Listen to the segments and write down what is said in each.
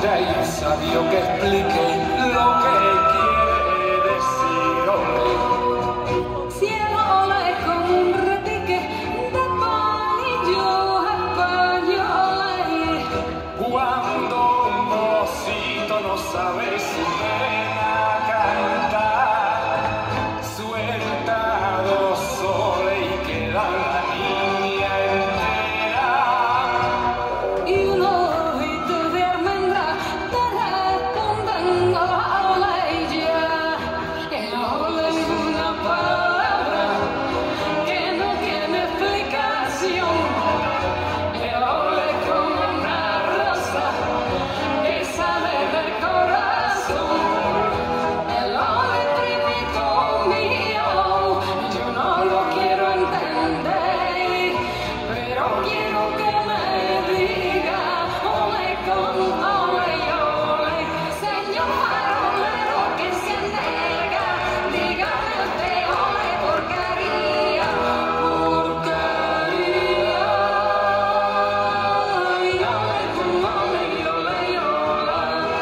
ya hay un sabio que explique lo que quiere decir ole. Cielo ole con un repique de palillo a paño ole. Cuando un mocito no sabe si ven a cantar, suelta dos soles y queda la niña entera. Y un ojito de almendra te responden ole ya. El ole es una palabra que no tiene explicación. El ole es como una rosa que sale del corazón. El ole, primito mío, yo no lo quiero entender, pero quiero que me diga ole con ole y ole. Señor farolero que se nega, dígame usted ole porquería, porquería. Y ole con ole y ole y ole.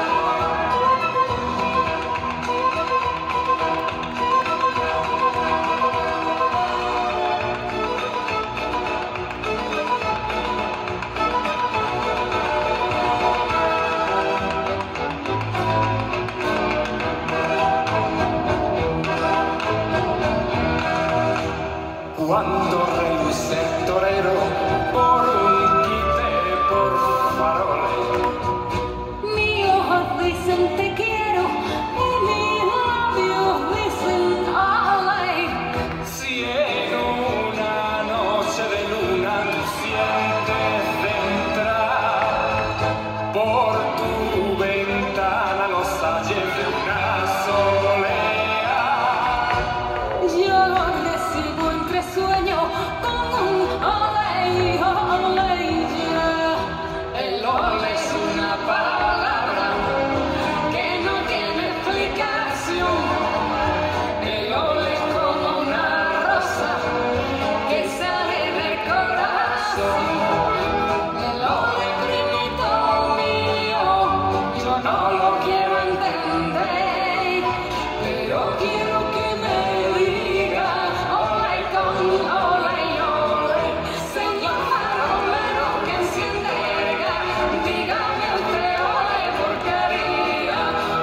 Cuando reluce el torero por un quite por faroles, Mis ojos dicen te quiero y mis labios dicen ole. si en una noche de luna tú sientes de entrar por tu ventana los ayes de una soleá, Yo lo recibo entre sueños con un ole, ole ya. El ole es una palabra que no tiene explicación. El ole es como una rosa que sale del corazón. El ole, primito mío, yo no lo quiero entender, pero quiero que me diga ole con ole y ole. Señor farolero que encienda, dígame usted ole porquería,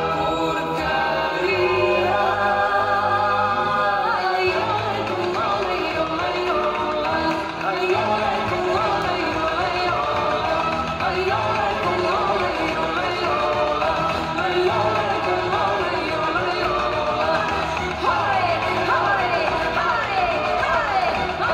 porquería. Ay, ole con ole y ole y ole. Ay, ole con ole y ole y ole. Ay, ole con ole y ole y ole. Ay, ole con ole y ole y ole. Ole, ole, ole, ole,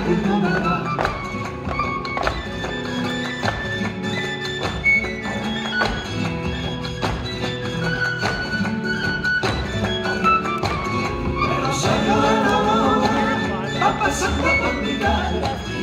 ritmo me va. Pero sueño del amor va pasando por mi cara.